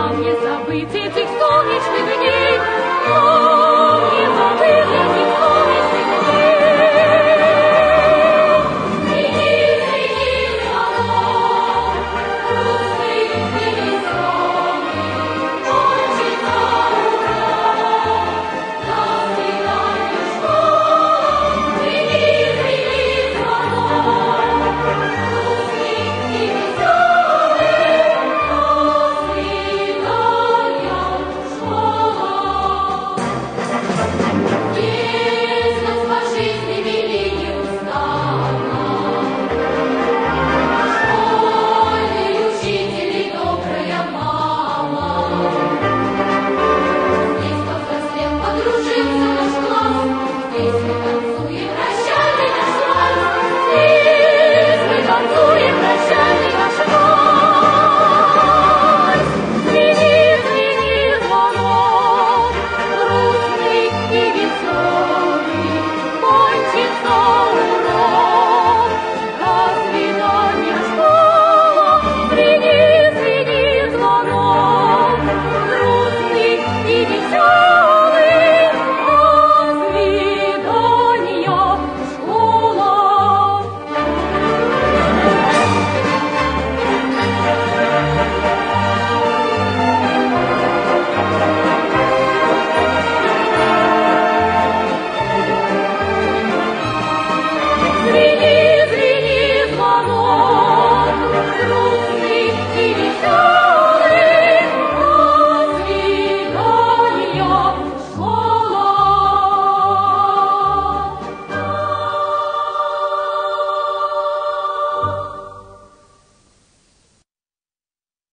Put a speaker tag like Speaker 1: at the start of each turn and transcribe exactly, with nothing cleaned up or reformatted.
Speaker 1: Нам не забыть этих солнечных дней, нам не забыть этих солнечных дней. Среди, среди звонов, грустных и веселых, кончится ура, до свидания, школа. Среди, среди звонов, грустных и веселых, до свидания, школа. Местность по жизни вели неустанно, школьный учитель и добрая мама. Здесь повзрослел, подружился наш класс, здесь мы танцуем прощальный наш вальс, здесь мы танцуем прощальный наш вальс. Звени, звени звонок, грустный и веселый, кончится урок, до свидания, школа. Звени, звени звонок, грустный и веселый, до свидания, школа. Звени, звени звонок, грустный и веселый, до свидания, школа.